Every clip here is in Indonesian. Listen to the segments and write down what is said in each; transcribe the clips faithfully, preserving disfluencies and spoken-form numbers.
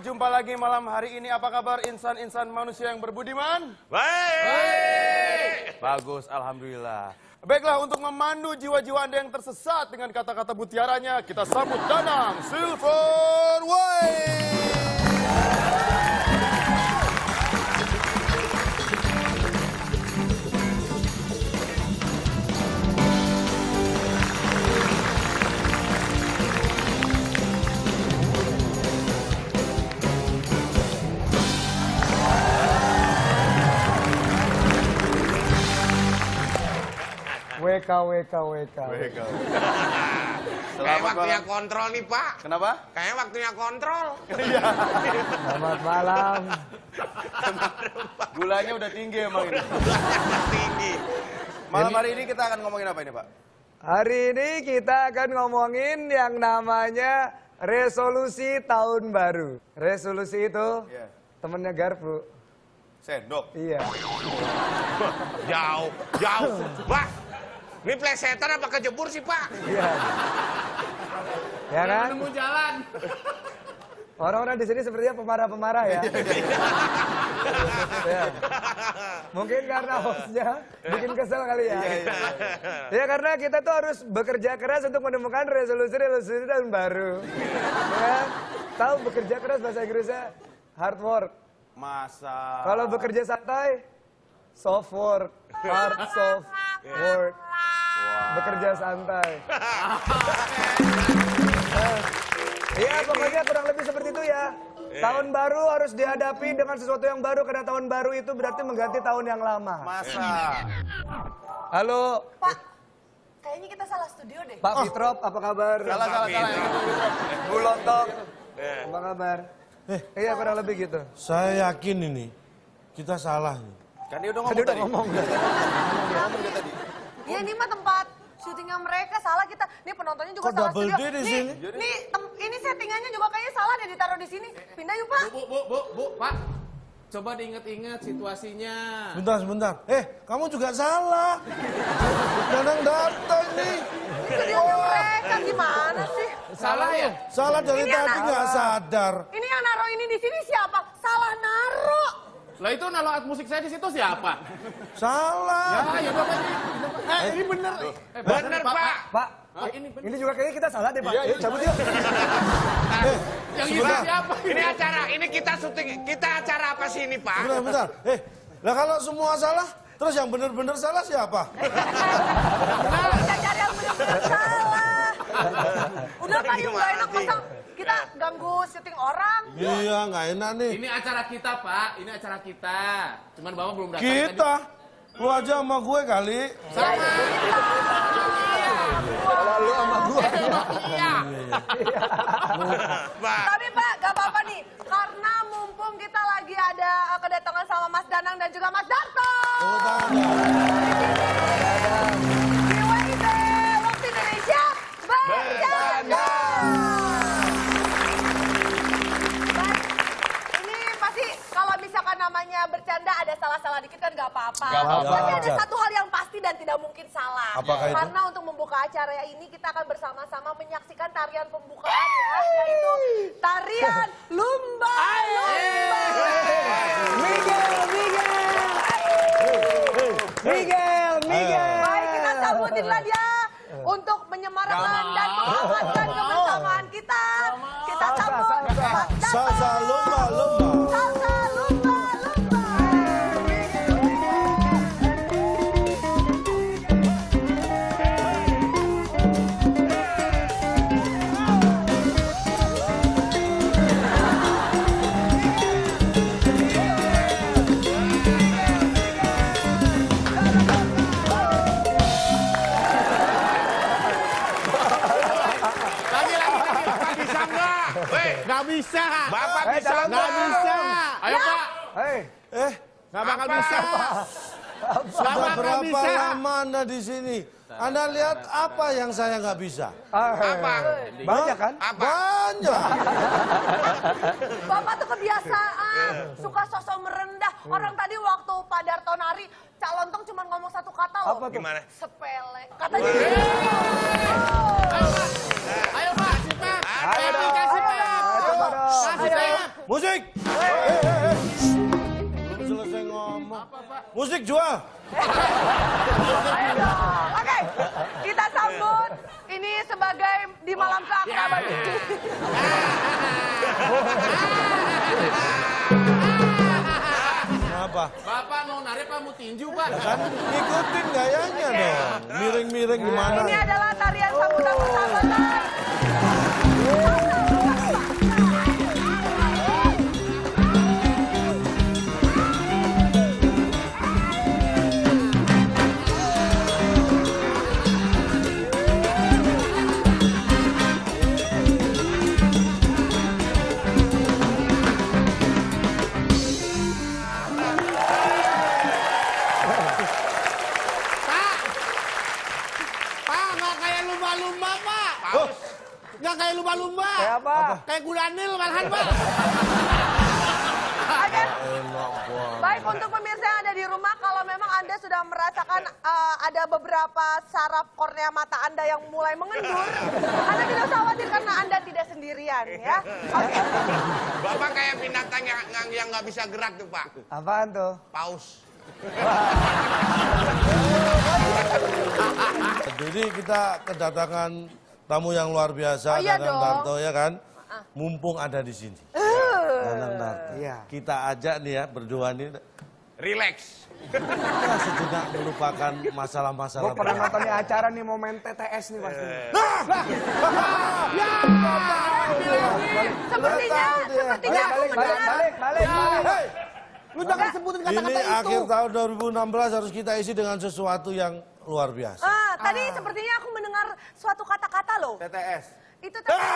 Berjumpa lagi malam hari ini. Apa kabar insan-insan manusia yang berbudiman? Baik. Bagus, alhamdulillah. Baiklah, untuk memandu jiwa-jiwa Anda yang tersesat dengan kata-kata mutiaranya, kita sambut Danang Silverway. W K W K W K. Kayak waktunya kontrol nih, Pak. Kenapa? Kayak waktunya kontrol. Iya. Selamat malam. Gulanya udah tinggi emang ini. Tinggi. Malam hari ini kita akan ngomongin apa ini, Pak? Hari ini kita akan ngomongin yang namanya resolusi tahun baru. Resolusi itu Iya. temennya Garpu. Sendok. Iya. Jauh, jauh. Pak, ini plesetan apa kejebur sih, Pak? Iya. Ya kan? Nemu jalan. Orang-orang di sini sepertinya pemarah-pemarah ya. Ya. Mungkin karena hostnya bikin kesel kali ya. Ya karena kita tuh harus bekerja keras untuk menemukan resolusi-resolusi tahun baru. Ya. Tahu bekerja keras bahasa Inggrisnya hard work. Masa. Kalau bekerja santai, soft work, hard soft work. Bekerja santai. Iya, pokoknya kurang lebih seperti itu ya. Tahun baru harus dihadapi dengan sesuatu yang baru karena tahun baru itu berarti mengganti tahun yang lama. Masa. Halo, Pak, kayaknya kita salah studio deh. Pak Fitrop, apa kabar? Salah, salah, salah. Bu Lontong, apa kabar? Eh, iya kurang lebih gitu. Saya yakin ini kita salah nih. Kan dia udah ngomong Tadi udah tadi. ngomong. Ngomong dia tadi. Ya ini mah tempat syutingnya mereka, salah kita. Nih penontonnya juga Kok salah double studio. D di nih, sini? nih tem- ini settingannya juga kayaknya salah deh ditaruh di sini. Pindah yuk, Pak. Bu, bu, bu, bu, Pak. Coba diingat-ingat situasinya. Sebentar, sebentar. Eh, kamu juga salah. Danang datang nih. Studionya mereka gimana sih? Salah ya? Salah dari Ini tadi anak- nggak sadar. Ini yang naruh ini di sini siapa? Salah naruh. Lah itu naruh alat musik saya di situ siapa? Salah. Ya, ya udah Pak. Eh, ini bener. Eh, Bener, Pak. Pak, Ah, ini bener. ini juga kayaknya kita salah deh Pak. Yuk cabut yuk. Yang itu sebentar. siapa? Ini acara, ini kita syuting, kita acara apa sih ini, Pak? Bentar, bentar. Eh, lah kalau semua salah, terus yang bener-bener salah siapa? Kita cari yang benar-benar salah. Udah Pak, yuk nggak enak masa kita ganggu syuting orang. Iya, nggak enak nih. Ini acara kita, Pak. Ini acara kita. Cuman Bapak belum datang Kita, lu aja sama gue kali. Sama. Kalau lu sama gua. Iya. Pak. Tapi Pak, gak apa-apa nih. Karena mumpung kita lagi ada uh, kedatangan sama Mas Danang dan juga Mas Darto. Tepuk tangan. Di W I B Waktu Indonesia Bercanda. Baik, ini pasti kalau misalkan namanya bercanda ada salah-salah dikit kan gak apa-apa. Gak apa-apa. Tapi ada Wajar. satu hal yang pasti dan tidak mungkin salah. Apakah itu? Karena untuk membuka acara ini kita akan bersama-sama menyaksikan tarian pembukaan ya, yaitu tarian lumba lumba. Miguel, Miguel. Miguel, Miguel. Baik, kita sambutinlah dia untuk menyemarakan dan menghangatkan kebersamaan kita. Kita sambut Mas Darto. Salsa lumba lumba. Salsa lumba lumba. Lagi, lagi, lagi. Bapak bisa nggak? Weh, Nggak bisa. Bapak Eh, bisa jangan Nggak nggak? bisa. Ayo, Pak. Hei, Eh, Nggak bakal Apa? bisa. sudah Bapak nggak berapa bisa. lama Anda di sini? Anda lihat apa yang saya nggak bisa? ah, Apa? banyak kan? Apa? Banyak. Bapak tuh kebiasaan, suka sosok merendah. Orang tadi waktu Pak Darto nari, Cak Lontong cuma ngomong satu kata loh. Apa tuh? Gimana? Sepele. Katanya gitu. Ayo, Pak. Ayo, Pak. Ayo Ayo, dong. dikasih, Pak. Coba dong. Kasih, Pak. Musik. musik jual. Ayo dong. Oke, kita sambut ini sebagai di malam keakraban. Kenapa? Bapak mau narik apa mau tinju, Pak? Kan ikutin gayanya dong. Miring-miring gimana? Ini adalah tarian sambutan persahabatan. Pak, nggak kayak lumba-lumba, Pak. Nggak kayak lumba-lumba. Kayak apa? Kayak kudanil malahan, Pak. Oke. Enak banget. Baik, untuk pemirsa yang ada di rumah, kalau memang Anda sudah merasakan uh, ada beberapa saraf kornea mata Anda yang mulai mengendur, Anda tidak usah khawatir karena Anda tidak sendirian, ya. Oke. Bapak kayak binatang yang yang- yang nggak bisa gerak tuh, Pak. Apaan tuh? Paus. Jadi kita kedatangan tamu yang luar biasa, Oh, iya Danang dong. Darto ya kan. Mumpung ada di sini. Danang Darto. Iya. Kita ajak nih ya berdua nih. Relax. Kita sejenak melupakan masalah-masalah. Gue pernah nonton nih acara nih mau main T T S nih pasti. Sepertinya, sepertinya aku Balik, balik, mendengar. balik, balik, balik. Hei, lu jangan sebutin kata-kata Ini itu. akhir tahun dua ribu enam belas harus kita isi dengan sesuatu yang luar biasa. Ah, tadi sepertinya aku mendengar suatu kata-kata loh. T T S. Itu tadi.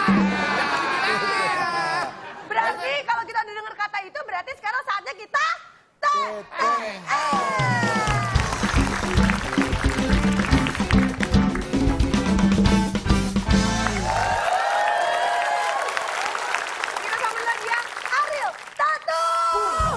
Berarti kalau kita dengar kata itu berarti sekarang saatnya kita T T S. Kita sambut lagi ya, Ariel Tatum.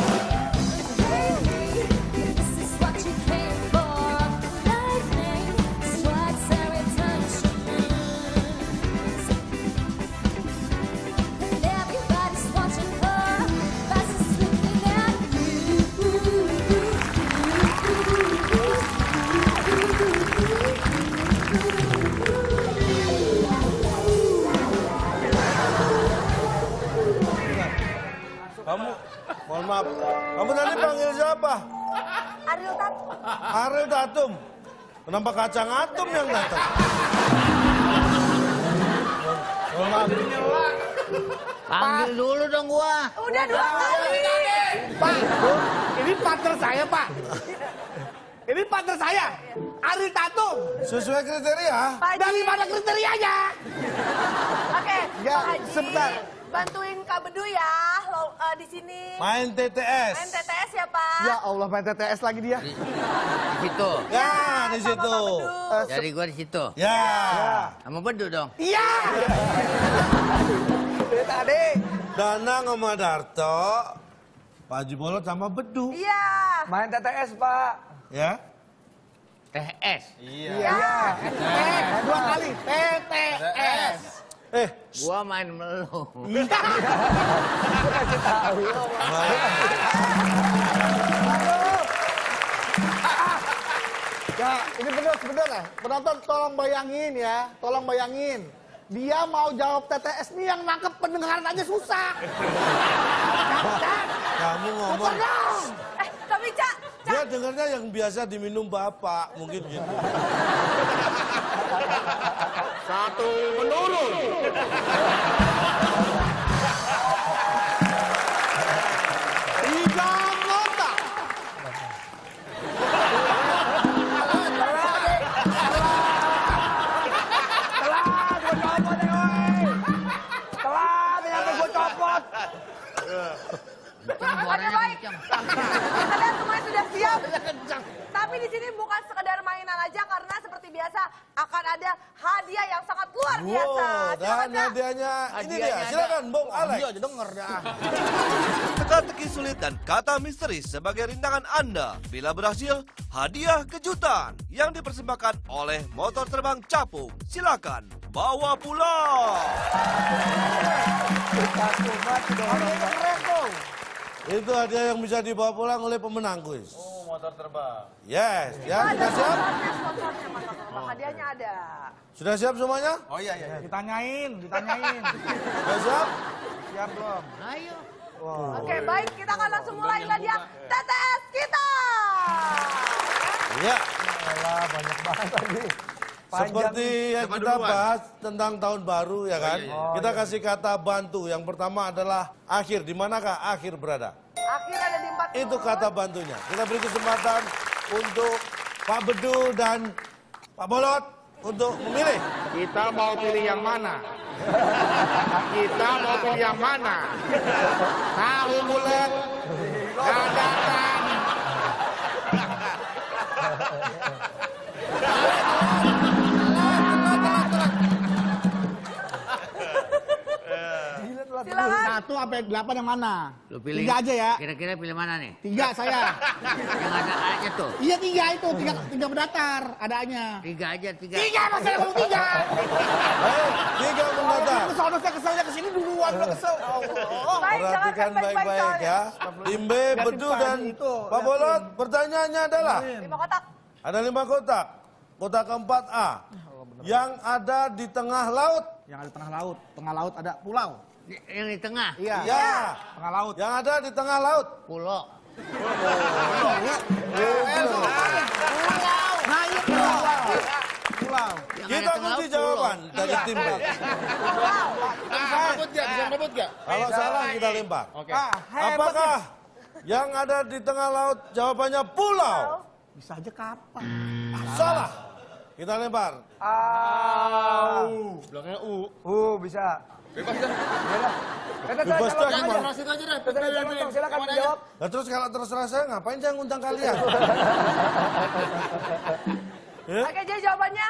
This is what you came for. Lightning strikes every touch you lose. And everybody's watching her, fast asleep at Kamu, mohon maaf, kamu tadi panggil siapa? Ariel Tatum. Ariel Tatum. Kenapa kacang atom yang datang? Mohon maaf. Panggil dulu dong gua. Udah dua kali. Pak, ini partner saya, Pak. Ini partner saya, Ariel Tatum. Sesuai kriteria. Pak Haji. Dari mana kriterianya? Oke, Ya, Pak Haji, sebentar. bantuin Kak Bedu ya lo, eh, di sini. Main T T S. Main T T S ya Pak. Ya Allah, main T T S lagi dia. Di situ. Ya, di sama situ. Kak Bedu. Jadi gua di situ. Ya. Sama Bedu dong. Iya. Dari tadi. Danang sama Darto, Pak Haji Bolot sama Bedu. Iya. Main T T S, Pak. Ya. T S. Iya. Eh, dua kali T T S. Eh, Gua main melu. Ya, ini bener sebentar lah. Penonton tolong bayangin ya, tolong bayangin. Dia mau jawab T T S nih yang nangkep pendengaran aja susah. kamu ngomong. Eh, tapi Cak, Cak. Dia dengarnya yang biasa diminum bapak, mungkin gitu. Satu menurun. Tiga nota. Telat, ternyata gue copot. Oke, baik. Kalian semuanya sudah siap? Tapi di sini bukan sekedar mainan aja karena seperti biasa akan ada hadiah yang sangat luar biasa. Wow, dan Silakan, Cak. hadiahnya ini dia. Silakan, Bung Alex. Dia aja denger dah. Teka-teki sulit dan kata misteri sebagai rintangan Anda. Bila berhasil, hadiah kejutan yang dipersembahkan oleh motor terbang capung. Silakan bawa pulang. Kita kumat dong. Keren tuh. Itu hadiah yang bisa dibawa pulang oleh pemenang kuis. Oh, motor terbang. Yes, ya Ada sudah siap? sponsornya, sponsornya motor terbang. Hadiahnya ada. Sudah siap semuanya? Oh iya, iya. Ditanyain, ditanyain. Sudah siap? Siap belum? Ayo. Oke, baik. Kita akan langsung mulai hadiah T T S kita. Iya. Alah, banyak banget lagi. Panjang Seperti nih. yang kita bahas tentang tahun baru ya kan? Oh, Kita iya. kasih kata bantu. Yang pertama adalah akhir. Di manakah akhir berada? Akhir ada di empat puluh. Itu kata bantunya. Kita beri kesempatan untuk Pak Bedu dan Pak Bolot untuk memilih. Kita mau pilih yang mana? Kita mau pilih yang mana? Tahu bulat, dadakan. Silakan. Satu sampai delapan yang mana? Lu pilih. Tiga aja ya. Kira-kira pilih mana nih? Tiga saya. Yang ada A-nya tuh. Iya tiga itu, tiga, tiga berdatar adanya. Tiga aja, tiga. Tiga mas saya mau tiga. Baik, tiga mendatar. Kesel saya keselnya kesini duluan udah kesel. Oh, Baik, jangan Perhatikan baik-baik baik-baik ya. Tim B, Bedu dan Pak Bolot. Pertanyaannya adalah, Lima kotak. ada lima kotak. Kotak keempat A. Yang ada di tengah laut. Yang ada tengah laut, tengah laut ada pulau. Yang di tengah. Iya. Ya. Tengah laut. Yang ada di tengah laut. Pulau. Nah iya pulau. Pulau. Yang Kita ada tengah kunci laut, jawaban dari tim B. Bisa ngebut gak? Bisa ngebut gak? Kalau salah kita lempar. Oke. Ah, hebat Apakah yang ada di tengah laut jawabannya pulau? bisa aja kapan? Salah. Kita lempar. Au. Belakangnya U. Uh, bisa. Bebas dah. Teteh Bebas saya dah, calon gimana? aja. Terus itu aja deh. Teteh saya calon, silakan menjawab. Nah, terus kalau terserah saya ngapain saya ngundang kalian? Ya? Oke, jadi jawabannya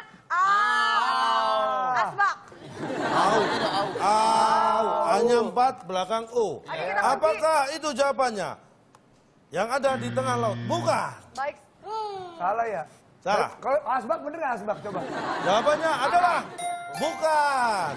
A. Asbak. Au. Au. A-nya empat, belakang U. Ayo kita kunci. Apakah itu jawabannya? Yang ada di tengah laut? Bukan. Baik. Salah ya? Salah. Kalau asbak bener nggak asbak? Coba. Jawabannya adalah bukan.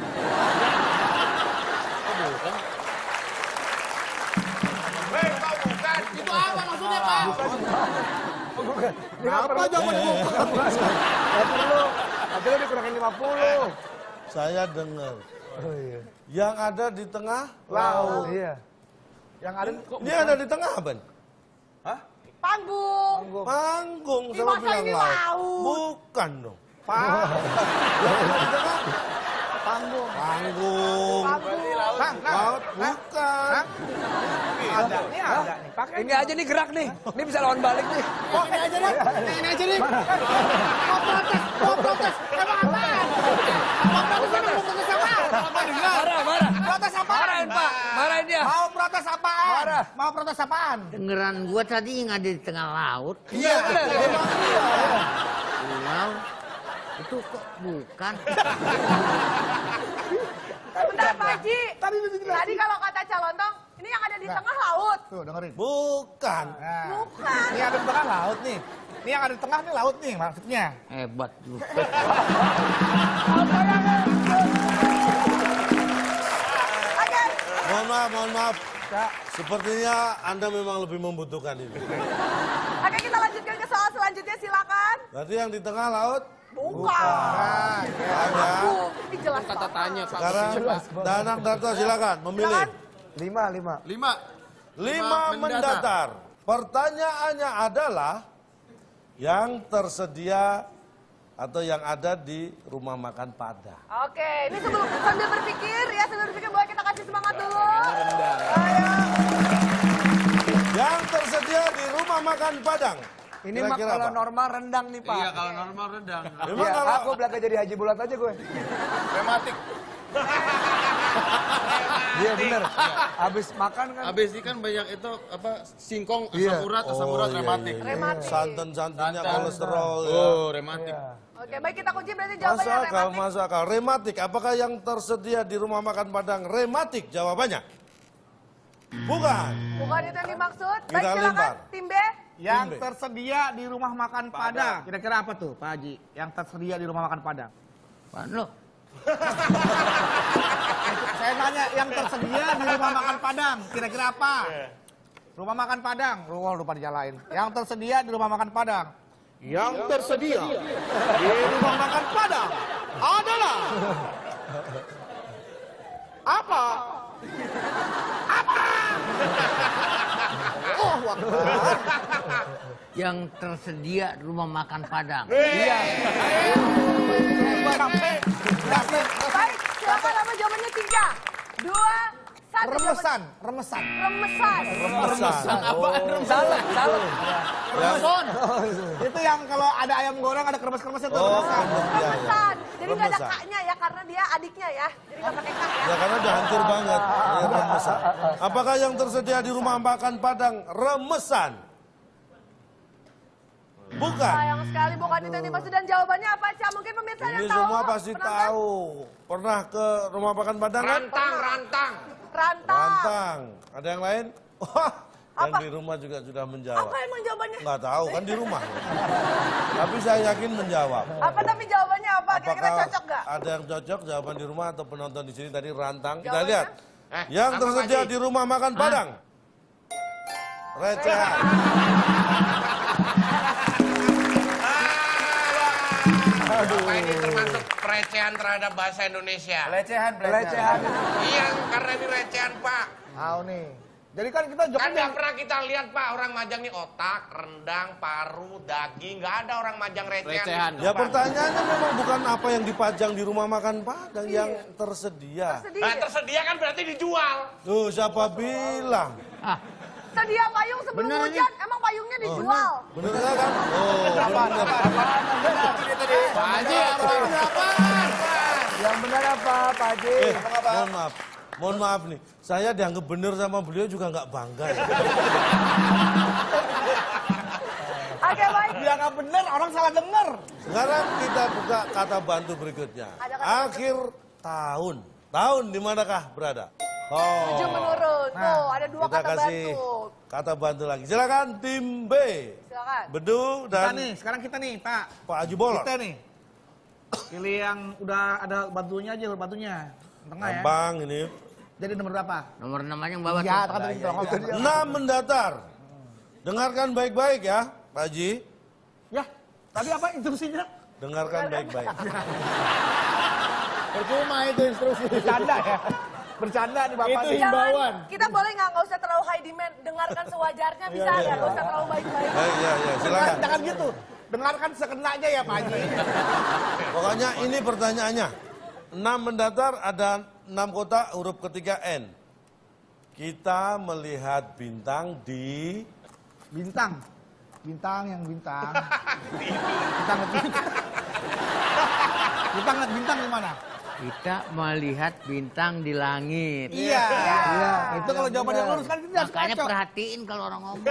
Hei, kau bukan. Itu apa maksudnya Pak? Bukan. Ini nggak Apa perlu. jawabannya bukan? Nggak perlu. Akhirnya dikurangin lima puluh. Saya dengar. Oh iya. Yang ada di tengah Laut. Iya. Yang ada Ini ada di tengah, Ben? Panggung. Panggung Ih, sama masa bilang ini laut. laut? Bukan dong. panggung. Panggung. Panggung. Bang, nah, Laut bukan. ada nih, ada nih. Pakai Ini aja nih gerak nih. Ini bisa lawan balik nih. Oh, ini aja nih. Ini aja nih. Mau protes, mau protes. Emang apaan? Mau protes ini mau protes apaan? Marah, marah. Protes apaan? Marahin Pak. Marahin dia. Mau protes apaan? Marah. Mau protes apaan? Dengeran gua tadi yang ada di tengah laut. Iya bener. Pulau. Itu kok bukan. Bentar, Pak Haji. Tadi udah dijelasin. Tadi kalau kata Calontong, ini yang ada di tengah laut. Tuh, dengerin. Bukan. Nah, Bukan. ini ada di tengah laut nih. Ini yang ada di tengah nih laut nih maksudnya. Hebat lu. Oke. Mohon maaf, mohon maaf. Sepertinya Anda memang lebih membutuhkan ini. Oke, kita lanjutkan ke soal selanjutnya, silakan. Berarti yang di tengah laut Bukan. Nah, ada. Panggung. Ini jelas Kata banget. tanya Pak. Sekarang Danang Darto silakan memilih. Silakan. Lima, lima. Lima. Lima mendatar. Pertanyaannya adalah yang tersedia atau yang ada di rumah makan Padang. Oke, ini sebelum sambil berpikir ya, sambil berpikir boleh kita kasih semangat dulu. Ayo. Yang tersedia di rumah makan Padang. Ini mah Kira-kira kalau apa? normal rendang nih Pak. Iya, kalau normal rendang. Memang Iya, kalau aku belajar jadi Haji Bulat aja gue. Rematik. Iya bener. Habis makan kan. Habis ini kan banyak itu apa singkong, asam Iya. urat, asam Oh, urat iya, rematik. iya, iya. Rematik. Santan-santannya Santan. kolesterol ya. Oh, rematik. Iya. Oke, baik kita kunci berarti Masuk jawabannya akal, rematik. masuk akal. Rematik, apakah yang tersedia di rumah makan Padang rematik? Jawabannya bukan. Bukan itu yang dimaksud. Baik, Kita silakan lempar. tim B. yang Timbe. tersedia di rumah makan Padang. Kira-kira apa tuh, Pak Haji? Yang tersedia di rumah makan Padang. Apaan lu? Saya nanya, yang tersedia di rumah makan Padang. Kira-kira apa? Rumah makan Padang. Rumah lupa dijalain. Yang tersedia di rumah makan Padang. Yang tersedia di rumah makan Padang adalah apa? Apa? Oh, Akbar. Yang tersedia rumah makan Padang. Iya. Baik, silakan apa jawabannya tiga, dua, satu. Remesan, remesan. Remesan. Remesan. Apaan Oh. Salah, salah. Remeson. Itu yang kalau ada ayam goreng ada kremes-kremesnya tuh Oh, remesan. iya, iya. Remesan. Jadi nggak ada Remesan. kaknya ya karena dia adiknya ya. Jadi nggak pakai kak ya. Ya karena udah hancur banget. Ya, remesan. Apakah yang tersedia di rumah makan Padang remesan? Bukan. Sayang sekali bukan itu yang dimaksud dan jawabannya apa Ca? Mungkin pemirsa yang Ini tahu. semua pasti Penonton? tahu. Pernah ke rumah makan Padang kan? Rantang, rantang. Rantang. Rantang. Ada yang lain? Wah, yang Apa? di rumah juga sudah menjawab. Apa emang jawabannya? Nggak tahu kan di rumah. Tapi saya yakin menjawab. Apa tapi jawabannya apa? Kira-kira Apakah cocok nggak? ada yang cocok jawaban di rumah atau penonton di sini tadi rantang? Kita Jawabannya? lihat. Eh, Yang apa, tersedia Pak Haji? di rumah makan Padang. Recehan. Bapak ini termasuk pelecehan terhadap bahasa Indonesia. Pelecehan, Pelecehan. Iya, karena ini recehan, Pak. Tahu nih. Jadi kan kita Kan Jokowi nggak pernah kita lihat, Pak, orang majang nih otak, rendang, paru, daging. Nggak ada orang majang recehan. Recehan. Ya pertanyaannya memang bukan apa yang dipajang di rumah makan Padang yang tersedia. Sedih. Nah, tersedia kan berarti dijual. Tuh siapa bilang? Sedia payung sebelum Bener ini. hujan, emang payungnya dijual. Bener nggak kan? Oh, bener. Pak Haji, apa? Yang benar apa, Pak Haji? Eh, mohon maaf. Mohon maaf nih, saya dianggap bener sama beliau juga nggak bangga ya. Oke baik. dia nggak bener, orang salah denger. Sekarang kita buka kata bantu berikutnya. Ada kata Akhir tahun. Tahun di manakah berada? Oh. Tujuh menurun. Tuh ada dua Kita kata kasih bantu. kata bantu lagi. Silakan tim B. Silakan. Bedu Kita dan nih, sekarang kita nih, Pak. Pak Haji Bolot. Kita nih. Pilih yang udah ada bantunya aja, bantunya. Tengah ya. Gampang ini. Jadi nomor berapa? Nomor enam aja yang bawah Iya, tuh. kan tadi bilang tadi. Enam mendatar. Dengarkan baik-baik ya, Pak Haji. Ya, tadi apa instruksinya? Dengarkan baik-baik. Percuma itu instruksi. Bercanda ya. Bercanda nih Bapak. Itu Jangan, kita boleh nggak nggak usah terlalu high demand, dengarkan sewajarnya bisa Iya, nggak? iya. Nggak usah terlalu baik-baik. Ya, ya, ya, silakan. Jangan gitu. Dengarkan sekenanya ya Pak Haji. Pokoknya ini pertanyaannya. Enam mendatar ada enam kota huruf ketiga N. Kita melihat bintang di Bintang. Bintang yang bintang. Bintang lihat bintang. Bintang lihat bintang di mana? Kita melihat bintang di langit. Iya. Iya. Itu kalau jawabannya lurus kan tidak Makanya cocok. perhatiin kalau orang ngomong.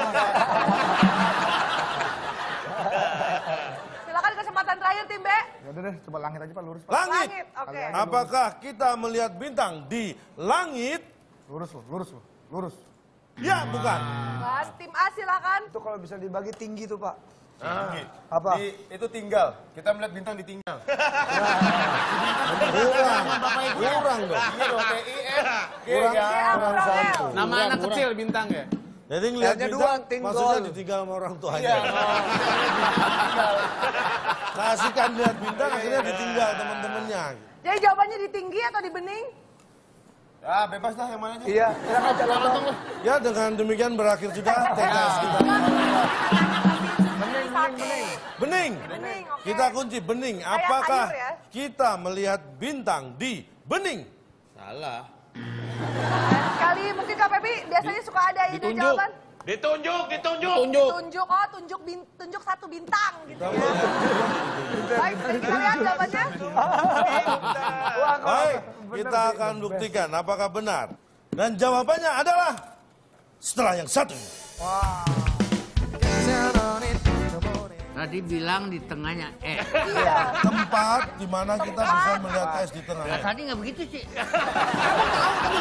Silakan kesempatan terakhir tim B. Ya udah deh, coba langit aja Pak, lurus Pak. langit. Langit, oke. Apakah kita melihat bintang di langit? Lurus loh, lurus loh, lurus. Ya, bukan. Mas, tim A silakan. Itu kalau bisa dibagi tinggi tuh, Pak. Tinggi. Apa? Di- itu tinggal. Kita melihat bintang di tinggal. Kurang. Kurang dong. Iya dong, T I N. Kurang, G A kurang Pro L. satu. Nama anak kecil bintang ya? Jadi ngeliat Lihatnya bintang, dua, tinggol. maksudnya ditinggal sama orang tuanya. Iya. Kasihkan lihat bintang, akhirnya ditinggal teman-temannya. Jadi jawabannya di tinggi atau di bening? Ya, bebas lah yang mana aja. Iya, silakan calon. Ya, dengan demikian berakhir sudah T K S kita. Bening, bening, bening. Bening. Bening, oke. Kita kunci bening. Kayak Apakah sayur ya? kita melihat bintang di bening? Salah. Sekali mungkin Kak Pepi biasanya suka ada ide Ditunjuk. jawaban. Ditunjuk, ditunjuk. Tunjuk. Tunjuk, oh tunjuk bin, tunjuk satu bintang gitu ya. Baik, kita lihat jawabannya. Baik, kita akan buktikan apakah benar. Dan jawabannya adalah setelah yang satu. Tadi bilang di tengahnya E. Tempat di mana kita bisa melihat es di tengah. Nah, tadi nggak begitu sih. Emang tahu